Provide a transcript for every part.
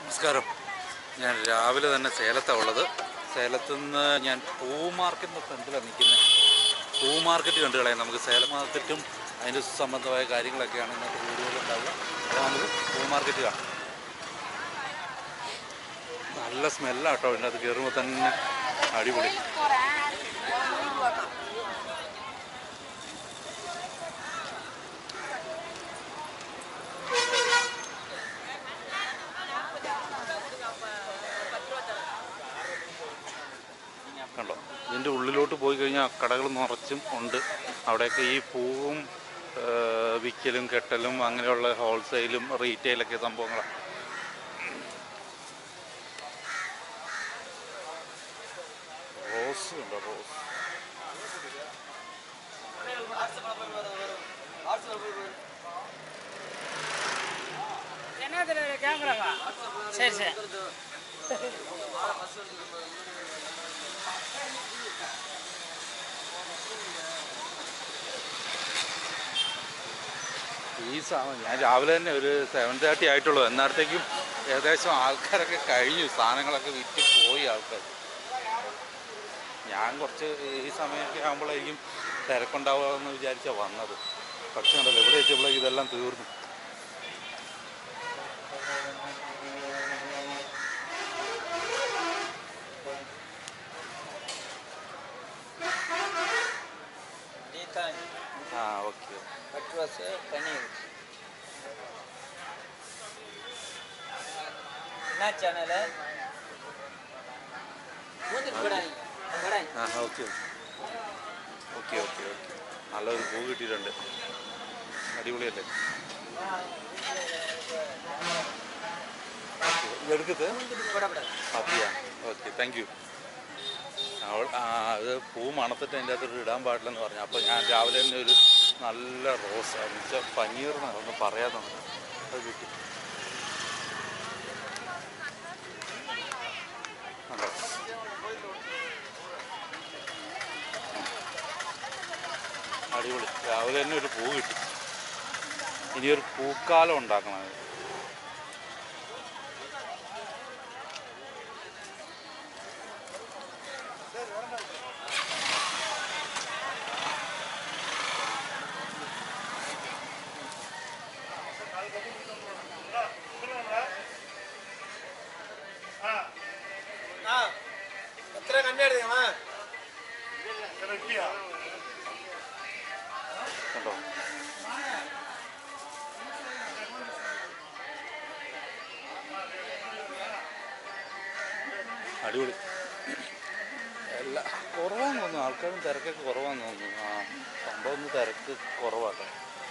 നമസ്കാരം. ഞാൻ രാവിലെ തന്നെ സേലത്താണ് ഉള്ളത്. സേലത്തു നിന്ന് ഞാൻ പൂ മാർക്കറ്റിൻ്റെ ഫ്രണ്ടിലാണ് നിൽക്കുന്നത്. പൂ മാർക്കറ്റ് കണ്ടു കളയാം. നമുക്ക് സേലം മാർക്കറ്റും അതിൻ്റെ സംബന്ധമായ കാര്യങ്ങളൊക്കെയാണ് ഇന്നത്തെ വീഡിയോയിലുണ്ടാവുക. അപ്പോൾ നമുക്ക് പൂ മാർക്കറ്റ് കാണാം. നല്ല സ്മെല്ലാട്ടോ ഇതിനകത്ത് കയറുമ്പോൾ തന്നെ. അടിപൊളി. കണ്ടോ, ഇതിൻ്റെ ഉള്ളിലോട്ട് പോയി കഴിഞ്ഞാൽ കടകൾ നിറച്ചും ഉണ്ട്. അവിടെയൊക്കെ ഈ പൂവും വിൽക്കലും കെട്ടലും അങ്ങനെയുള്ള ഹോൾസെയിലും റീറ്റെയിലൊക്കെ സംഭവങ്ങളാണ്. റോസ് ഉണ്ടോ? റോസ് சரி சரி ഈ ഞാൻ രാവിലെ തന്നെ ഒരു 7:30 ആയിട്ടുള്ളൂ. എന്നേരത്തേക്കും ഏകദേശം ആൾക്കാരൊക്കെ കഴിഞ്ഞു. സാധനങ്ങളൊക്കെ വിറ്റ് പോയി ആൾക്കാർ. ഞാൻ കുറച്ച് ഈ സമയമൊക്കെ ആകുമ്പോഴായിരിക്കും തിരക്കുണ്ടാവുകയെന്ന് വിചാരിച്ചാണ് വന്നത്. പക്ഷേ ഉണ്ടല്ലോ, ഇവിടെ എത്തിയപ്പോഴേക്കും ഇതെല്ലാം തീർന്നു. Okay. Okay okay okay okay. നല്ലൊരു പൂ കിട്ടിയിട്ടുണ്ട്. അടിപൊളിയല്ലേ? എടുക്കത്ത് അതെയാ? Okay, thank you. അത് പൂ മണത്തിട്ട് അതിൻ്റെ അകത്തോട്ട് ഇടാൻ പാടില്ലെന്ന് പറഞ്ഞു. അപ്പോൾ ഞാൻ രാവിലെ തന്നെ ഒരു നല്ല റോസ് എന്നുവെച്ചാൽ പനീർന്നാണ് ഒന്ന് പറയാതെ അത് കിട്ടി. കണ്ടോ, അടിപൊളി. രാവിലെ തന്നെ ഒരു പൂ കിട്ടി. ഇനിയൊരു പൂക്കാലം ഉണ്ടാക്കണം. കണ്ടോ, അടിപൊളി. എല്ലാ കുറവാന്ന് തോന്നുന്നു. ആൾക്കാരും തിരക്കൊക്കെ കുറവാന്ന് തോന്നുന്നു. സംഭവം ഒന്ന് തിരക്ക് കുറവാട്ടെ.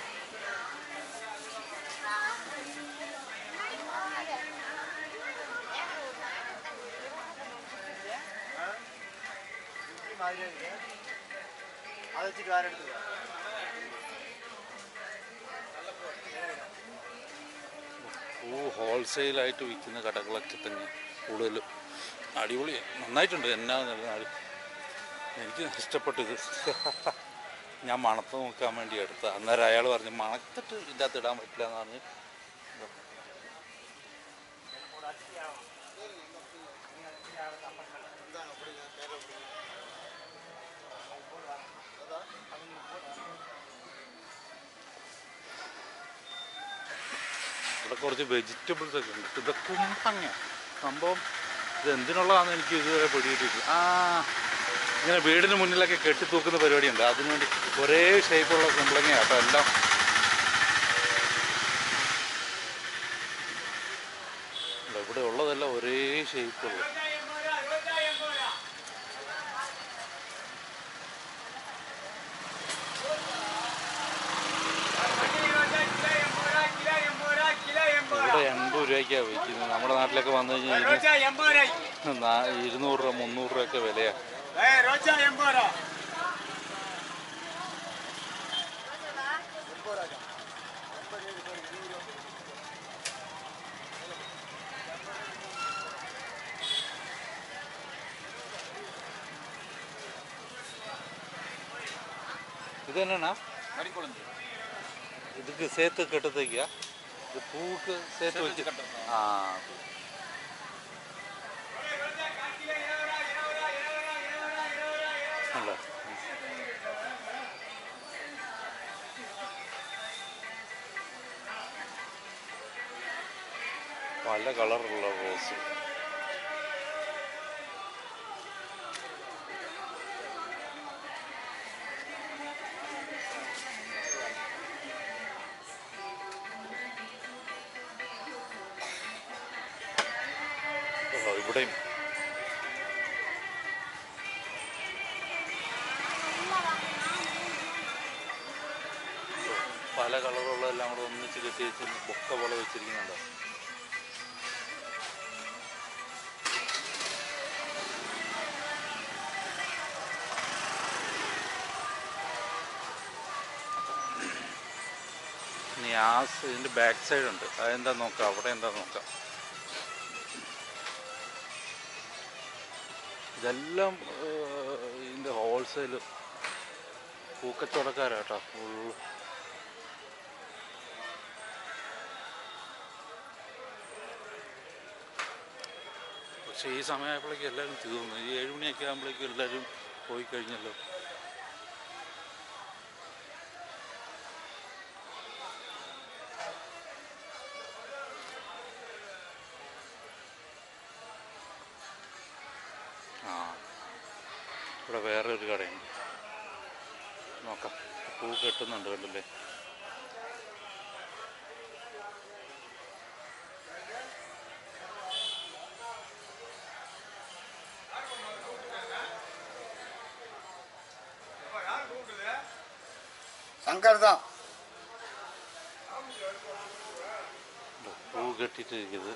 പൂ ഹോൾസെയിലായിട്ട് വിൽക്കുന്ന കടകളൊക്കെ തന്നെ കൂടുതലും. അടിപൊളി, നന്നായിട്ടുണ്ട്. എന്നാ എനിക്ക് ഇഷ്ടപ്പെട്ടത്. ഞാൻ മണത്ത് നോക്കാൻ വേണ്ടി എടുത്ത. അന്നേരം അയാൾ പറഞ്ഞു മണത്തിട്ട് ഇതിൻ്റെ അകത്ത് ഇടാൻ പറ്റില്ല എന്ന് പറഞ്ഞ്. ഇവിടെ കുറച്ച് വെജിറ്റബിൾസ് ഒക്കെ ഉണ്ട്. ഇത് കുമ്പങ്ങ സംഭവം. ഇത് എന്തിനുള്ളതാണെന്ന് എനിക്ക് ഇതുവരെ പിടിയിട്ടില്ല. ഇങ്ങനെ വീടിന് മുന്നിലൊക്കെ കെട്ടിത്തൂക്കുന്ന പരിപാടിയുണ്ട്. അതിനുവേണ്ടി ഒരേ ഷേപ്പുള്ള കുമ്പളങ്ങ കേട്ടോ എല്ലാം. ഇവിടെ ഉള്ളതെല്ലാം ഒരേ ഷേപ്പുള്ള. ഇവിടെ 80 രൂപയ്ക്കാണ് വിൽക്കുന്നത്. നമ്മുടെ നാട്ടിലൊക്കെ വന്നു കഴിഞ്ഞാൽ 200 രൂപ 300 രൂപയൊക്കെ വിലയാണ്. ഇതെന്നാ ಇದಕ್ಕೆ ಸೇತು ಕಟ್ಟೋದಕ್ಕೆ ಇದು ಪೂಕ್ಕೆ ಸೇತು ಆ അല്ല പല കളറുള്ള റോസ്. ഇവിടെയും പല കളറുള്ളതെല്ലാം കൂടെ ഒന്നിച്ച് കെട്ടി വെച്ച് ബൊക്ക പോലെ വെച്ചിരിക്കുന്നുണ്ടോ. ഇനി ഇതിൻ്റെ ബാക്ക് സൈഡ് ഉണ്ട്, അതെന്താ നോക്കാം, അവിടെ എന്താ നോക്കാം. ഇതെല്ലാം ഇതിൻ്റെ ഹോൾസെയിൽ പൂക്കച്ചവടക്കാരാട്ടോ ഫുള്ള്. പക്ഷേ ഈ സമയമായപ്പോഴേക്കും എല്ലാവരും തീർന്നു. ഈ 7 മണിയൊക്കെ ആകുമ്പോഴേക്കും എല്ലാവരും പോയി കഴിഞ്ഞല്ലോ. ഇവിടെ വേറെ ഒരു കടയുണ്ട്, നോക്കാം. പൂ കെട്ടുന്നുണ്ട്, കണ്ടില്ലേ. പൂ കെട്ടിട്ടിരിക്കുന്നത്.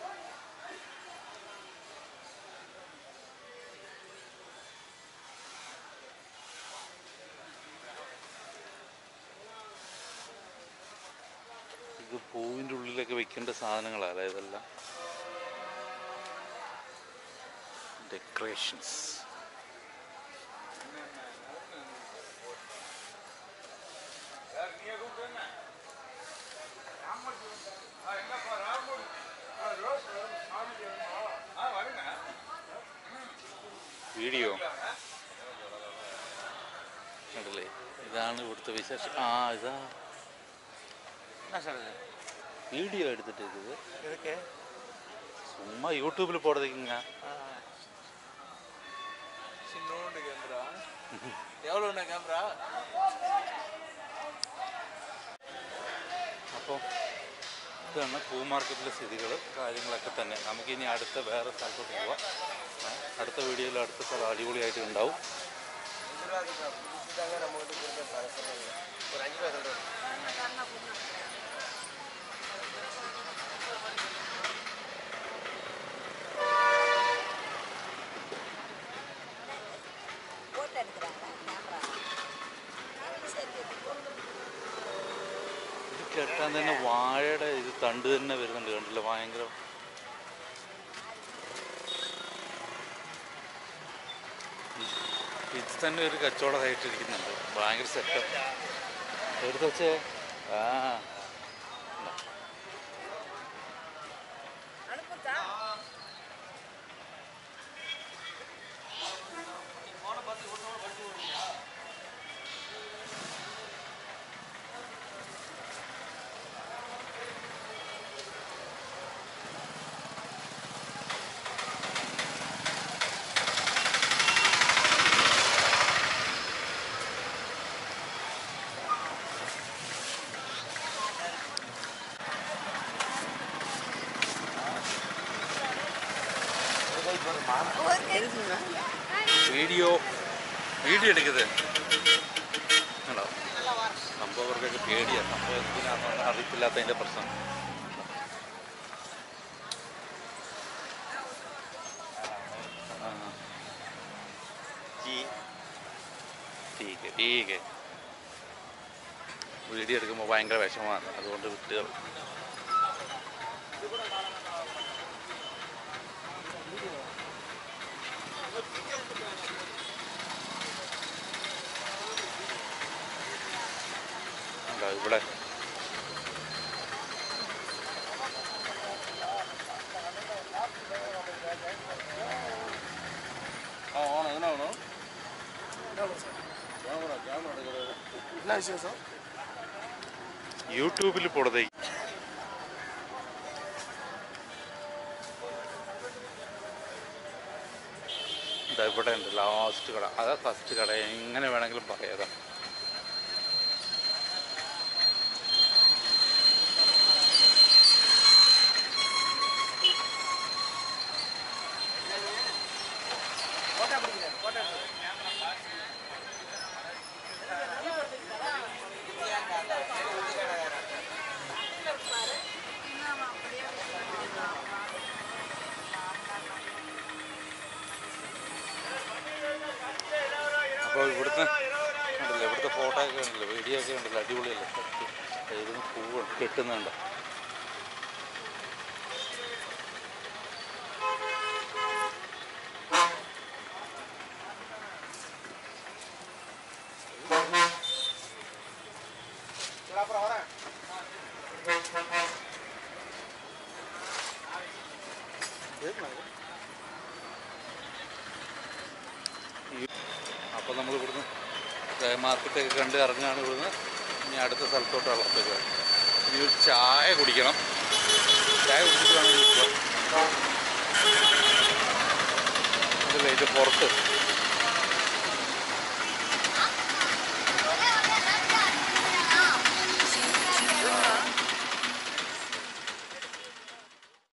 ഇത് പൂവിൻ്റെ ഉള്ളിലൊക്കെ വെക്കേണ്ട സാധനങ്ങളാണ് ഇതെല്ലാം. ഡെക്കറേഷൻസ്. വീഡിയോ കണ്ടില്ലേ, ഇതാണ് ഇവിടുത്തെ വിശേഷം. ഇതാ வீடியோ எடுத்துட்டு இருக்குது. சும்மா யூடியூப்ல போடுறதுக்குங்க. சின்னோண்டு கேமரா. எவ்வளோண்ணா கேமரா? അപ്പോൾ ഇതാണ് പൂ മാർക്കറ്റിലെ സ്ഥിതികൾ, കാര്യങ്ങളൊക്കെ തന്നെ. നമുക്കിനി അടുത്ത വേറെ സ്ഥലത്തോട്ട് പോവാം. അടുത്ത വീഡിയോയിൽ അടുത്ത സ്ഥലം അടിപൊളിയായിട്ട് ഉണ്ടാവും. ഇത് കെട്ടാൻ തന്നെ വാഴയുടെ ഇത് തണ്ട് തന്നെ വരുന്നുണ്ട്, കണ്ടില്ല, ഭയങ്കര. ഇത് തന്നെ ഒരു കച്ചവടമായിട്ടിരിക്കുന്നുണ്ട്, ഭയങ്കര സെറ്റപ്പ്. എടുത്ത് വെച്ചേ. വീഡിയോ എടുക്കുന്നത് ആണോ? സംഭവം അവർക്കൊക്കെ പേടിയാണ്. സംഭവം എന്തിനാണെന്ന് അറിയത്തില്ലാത്തതിൻ്റെ പ്രശ്നം. വീഡിയോ എടുക്കുമ്പോൾ ഭയങ്കര വിഷമമാണ്, അതുകൊണ്ട് വിട്ടുകൾ. ഇവിടെ വിശേഷം? യൂട്യൂബിൽ പോടതേ ഇവിടെ ഉണ്ട് ലാസ്റ്റ് കട, അതാ ഫസ്റ്റ് കട, എങ്ങനെ വേണമെങ്കിലും പറയാം. അപ്പോൾ ഇവിടുത്തെ ഉണ്ടല്ലോ, ഇവിടുത്തെ ഫോട്ടോ ഒക്കെ ഉണ്ടല്ലോ, വീഡിയോ ഒക്കെ ഉണ്ടല്ലോ, അടിപൊളിയല്ലേ. ഇതിന് പൂവ് കെട്ടുന്നുണ്ടോ? അപ്പോൾ നമ്മൾ ഇവിടുന്ന് മാർക്കറ്റൊക്കെ കണ്ട് ഇറങ്ങുകയാണ്. ഇവിടുന്ന് ഇനി അടുത്ത സ്ഥലത്തോട്ടുള്ള പരിപാടി. ഇനി ഒരു ചായ കുടിക്കണം. ചായ കുടിച്ചിട്ട് വേണമെങ്കിൽ ഇതിൻ്റെ പുറത്ത്